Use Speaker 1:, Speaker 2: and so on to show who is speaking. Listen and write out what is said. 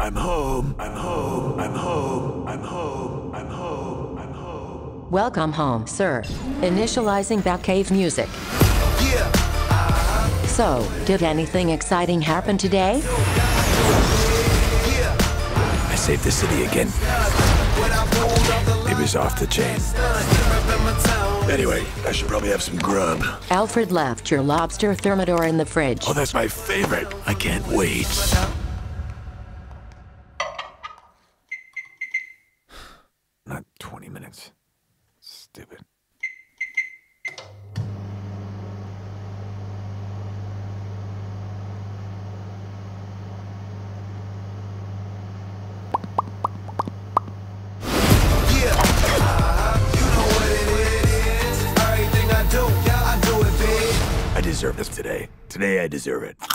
Speaker 1: I'm home. I'm home. I'm home. I'm home. I'm home. I'm home.
Speaker 2: Welcome home, sir. Initializing Batcave music.
Speaker 1: Yeah.
Speaker 2: So, did anything exciting happen today?
Speaker 1: I saved the city again. It was off the chain. Anyway, I should probably have some grub.
Speaker 2: Alfred left your lobster thermidor in the fridge.
Speaker 1: Oh, that's my favorite. I can't wait. Not 20 minutes. Stupid. I deserve this today. Today I deserve it.